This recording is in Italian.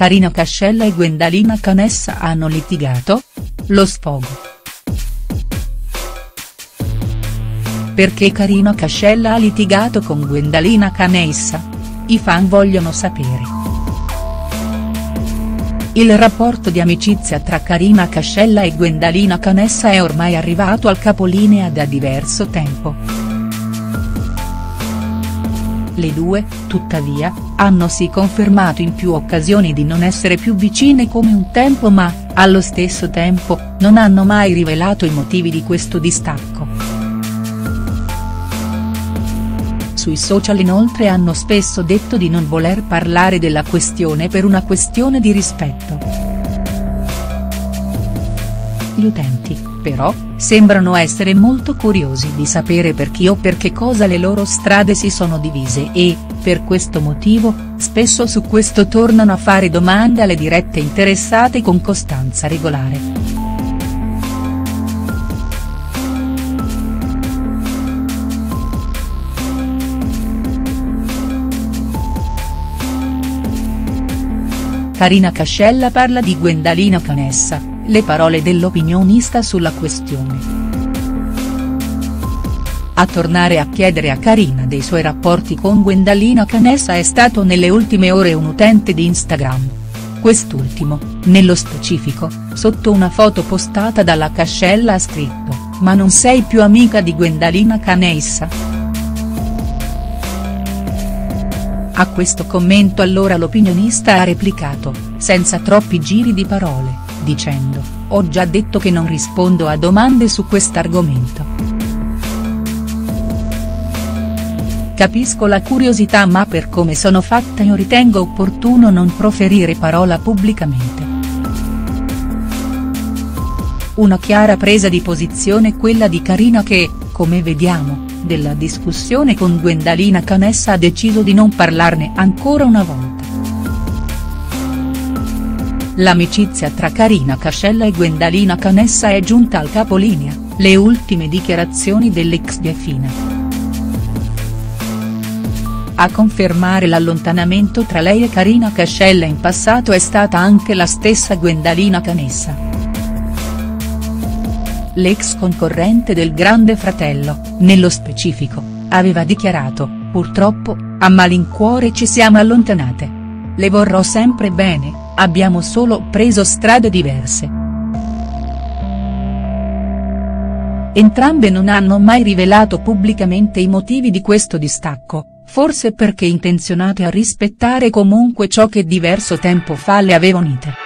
Karina Cascella e Guendalina Canessa hanno litigato? Lo sfogo. Perché Karina Cascella ha litigato con Guendalina Canessa? I fan vogliono sapere. Il rapporto di amicizia tra Karina Cascella e Guendalina Canessa è ormai arrivato al capolinea da diverso tempo. Le due, tuttavia, hanno sì confermato in più occasioni di non essere più vicine come un tempo ma, allo stesso tempo, non hanno mai rivelato i motivi di questo distacco. Sui social inoltre hanno spesso detto di non voler parlare della questione per una questione di rispetto. Gli utenti, però, sembrano essere molto curiosi di sapere per chi o per che cosa le loro strade si sono divise e, per questo motivo, spesso su questo tornano a fare domande alle dirette interessate con costanza regolare. Karina Cascella parla di Guendalina Canessa, le parole dell'opinionista sulla questione. A tornare a chiedere a Karina dei suoi rapporti con Guendalina Canessa è stato nelle ultime ore un utente di Instagram. Quest'ultimo, nello specifico, sotto una foto postata dalla Cascella ha scritto: "Ma non sei più amica di Guendalina Canessa?". A questo commento allora l'opinionista ha replicato, senza troppi giri di parole, dicendo: "Ho già detto che non rispondo a domande su quest'argomento. Capisco la curiosità ma per come sono fatta io ritengo opportuno non proferire parola pubblicamente". Una chiara presa di posizione quella di Karina che, come vediamo, della discussione con Guendalina Canessa ha deciso di non parlarne ancora una volta. L'amicizia tra Karina Cascella e Guendalina Canessa è giunta al capolinea, le ultime dichiarazioni dell'ex Defina. A confermare l'allontanamento tra lei e Karina Cascella in passato è stata anche la stessa Guendalina Canessa. L'ex concorrente del Grande Fratello, nello specifico, aveva dichiarato: "Purtroppo, a malincuore ci siamo allontanate. Le vorrò sempre bene, abbiamo solo preso strade diverse". Entrambe non hanno mai rivelato pubblicamente i motivi di questo distacco, forse perché intenzionate a rispettare comunque ciò che diverso tempo fa le aveva unite.